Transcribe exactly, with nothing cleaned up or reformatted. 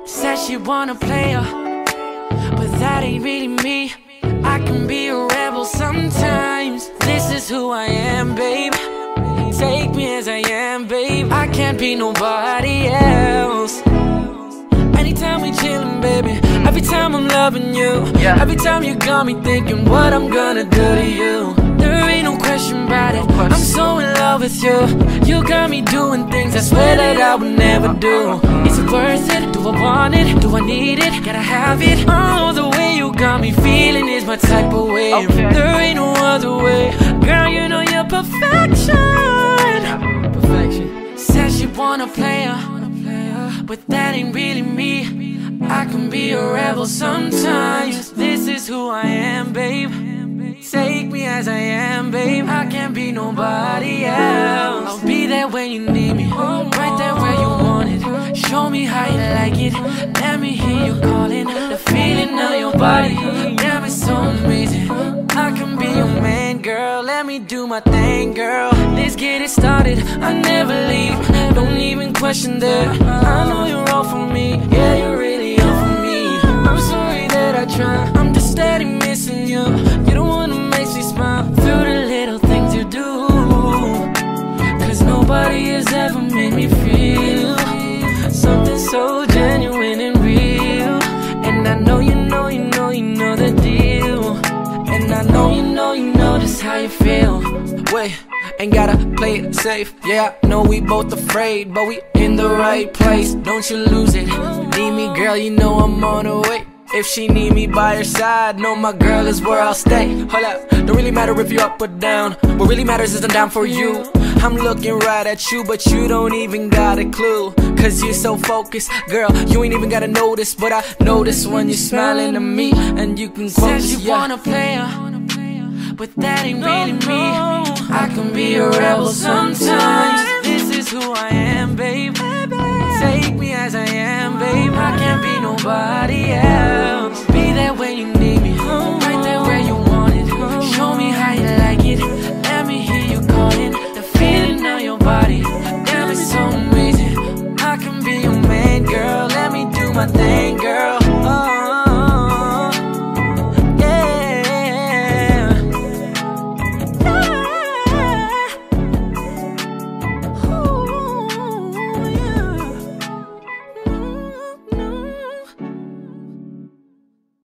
Said she wanna play her, but that ain't really me. I can be a rebel sometimes. This is who I am, babe. Take me as I am, babe. I can't be nobody else. Anytime we chillin', baby, every time I'm loving you, yeah. Every time you got me thinking what I'm gonna do to you. There ain't no question about it, I'm so in love with you. You got me doing things I swear that I would never do. Is it worth it? Do I want it? Do I need it? Gotta have it. Oh, the way you got me feeling is my type of way. Okay. There ain't no other way. Girl, you know you're perfection. Perfection. Says she wanna play her, but that ain't really me. I can be a rebel sometimes. This is who I am, babe. Take me as I am, babe. I can't be nobody else. I'll be there when you need me, right there where you want it. Show me how you like it. Let me hear you calling. The feeling of your body, damn, it's so amazing. I can be your man, girl. Let me do my thing, girl. Let's get it started. I never leave. Don't even question that. I know you're all for me. Yeah, you're really all for me. I'm sorry that I try. I'm just steady missing you. You're the one who makes me smile through the little things you do. Cause nobody has ever made me feel something so genuine and real. And I know you know, you know, you know the deal. And I know you know, you know just how you feel. Wait, ain't gotta play it safe. Yeah, I know we both afraid, but we in the right place. Don't you lose it. You need me, girl, you know I'm on the way. If she need me by her side, know my girl is where I'll stay. Hold up, don't really matter if you're up or down. What really matters is I'm down for you. I'm looking right at you, but you don't even got a clue. Cause you're so focused, girl, you ain't even gotta notice. But I notice when you're smiling at me, and you can quote Says you yeah. wanna play her, but that ain't really me. I can be a rebel sometimes. This is who I am, babe. Take me as I am, babe. I can't be nobody else. Be there when you need me, right there where you want it. Show me how you like it. Let me hear you calling. The feeling of your body, damn, it's so amazing. I can be your man, girl. Let me do my thing.